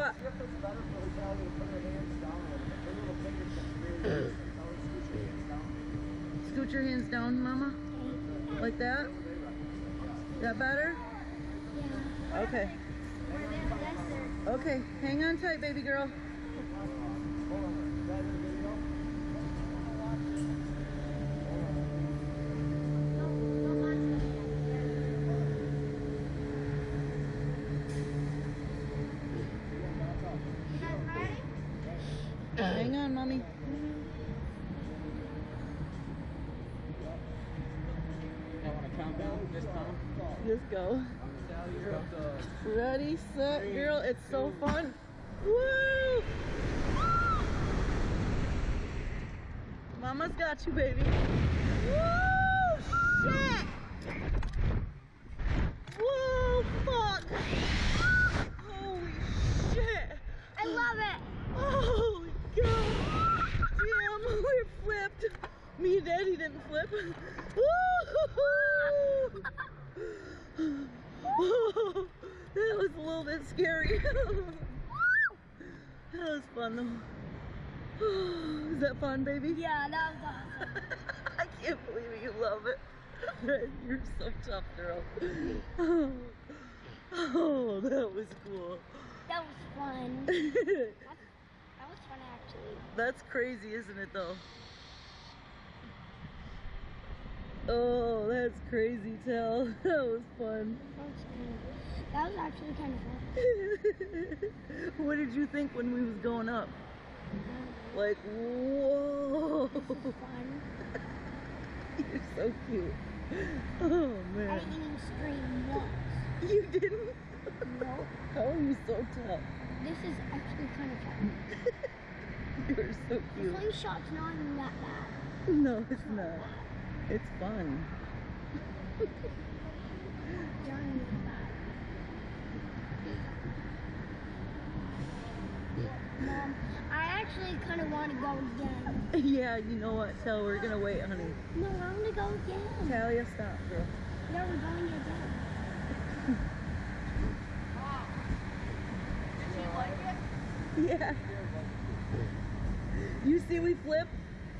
that. Scoot your hands down, Mama. Like that? Is that better? Yeah. Okay. Okay, hang on tight, baby girl. Hang on, Mommy. Countdown this time. Let's go. Ready, set, girl. It's so fun. Woo! Mama's got you, baby. Woo! Shit! Whoa! Fuck! Holy shit! I love it. Holy God! Damn, we flipped. Me and Daddy didn't flip. Woo! Oh, that was a little bit scary. That was fun though. Is that fun, baby? Yeah, that was awesome. I can't believe it. You love it. You're so tough, girl. Oh, that was cool. That was fun. That was fun, actually. That's crazy, isn't it, though? Oh, that's crazy, Tal. That was fun. That was actually kind of fun. What did you think when we was going up? Like, whoa. This is fun. You're so cute. Oh, I man. didn't even scream once. You didn't? Nope. How are you so tough? This is actually kind of fun. You're so The cute. slingshot's not even that bad. No, it's not. It's fun. It's not even that bad. Mom, I actually kind of want to go again. Yeah, you know what, Tal, we're gonna wait, honey. No, I want to go again. Talia, stop, girl. Yeah, we're going again. Yeah. You see we flip?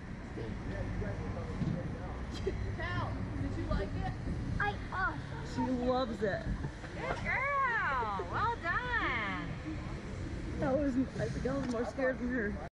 Cal, did you like it? She loves it. Good girl. Well done. I think I was more scared than her.